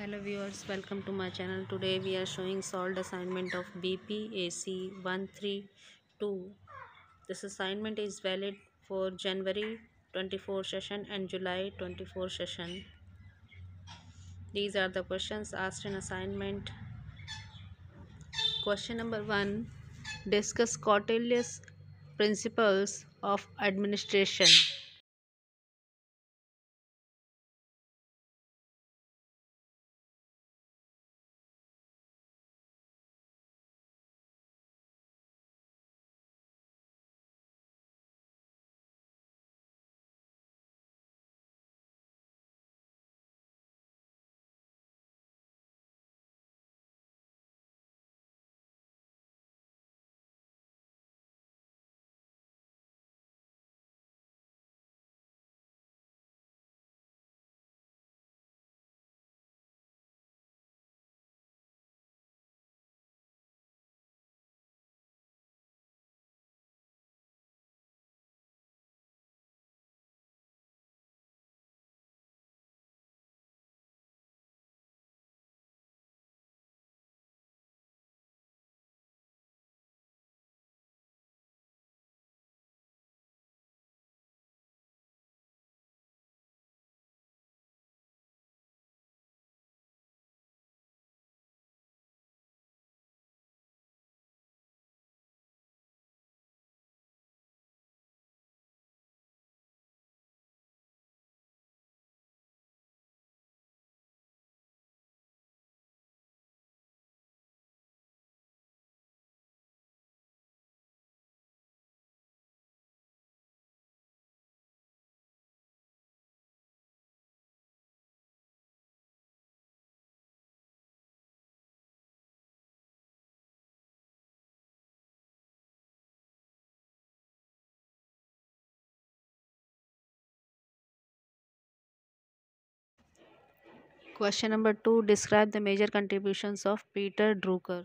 Hello viewers, welcome to my channel. Today we are showing solved assignment of BPAC-132. This assignment is valid for January 24 session and July 24 session. These are the questions asked in assignment. Question number 1. Discuss Kautilya's principles of administration. Question number 2. Describe the major contributions of Peter Drucker.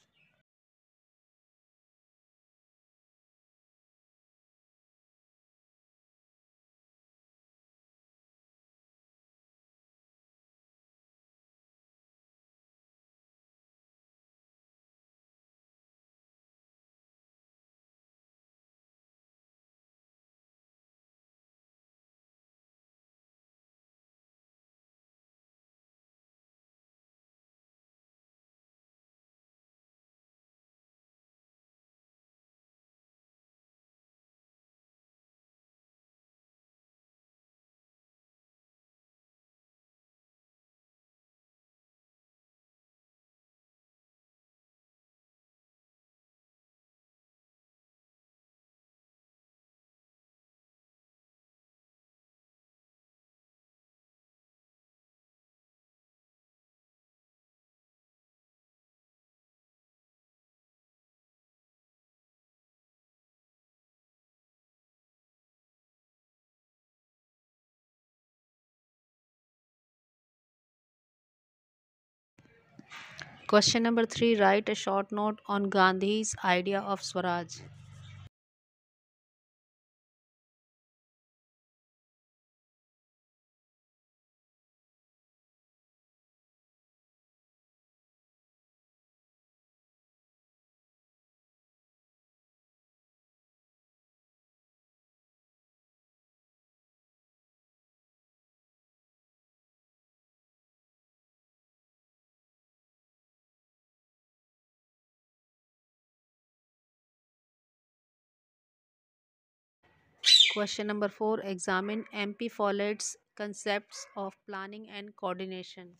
Question number 3. Write a short note on Gandhi's idea of Swaraj. Question number 4. Examine M.P.Follett's concepts of planning and coordination.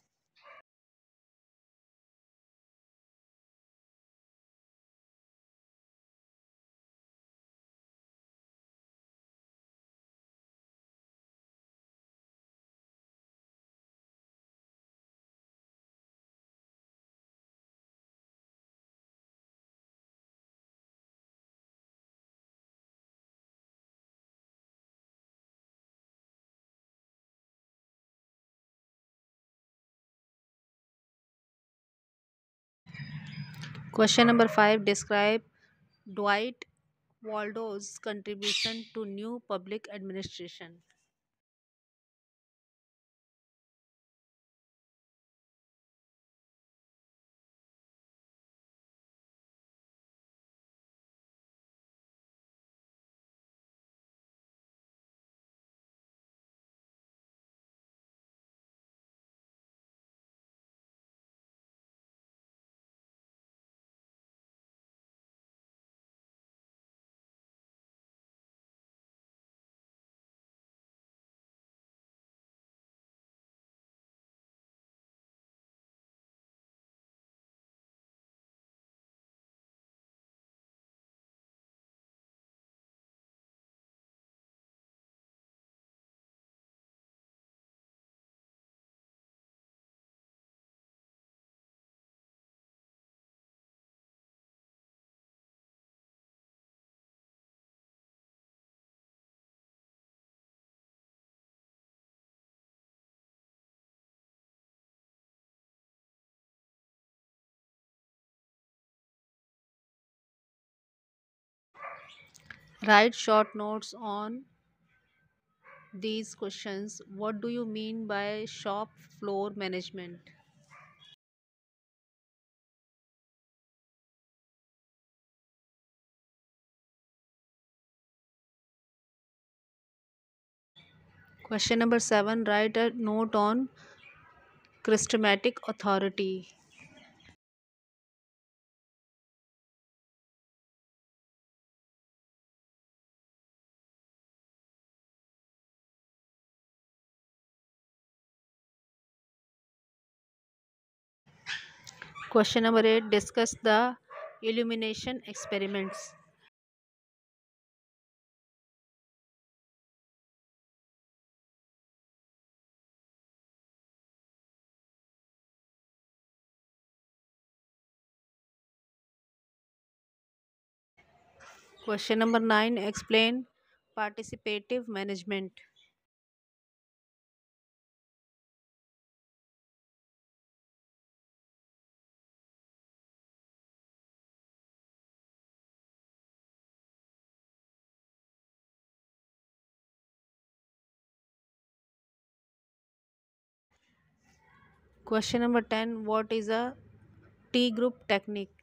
Question number 5. Describe Dwight Waldo's contribution to new public administration. Write short notes on these questions. What do you mean by shop floor management? Question number 7. Write a note on charismatic authority. Question number 8. Discuss the illumination experiments. Question number 9. Explain participative management. Question number 10. What is a T group technique?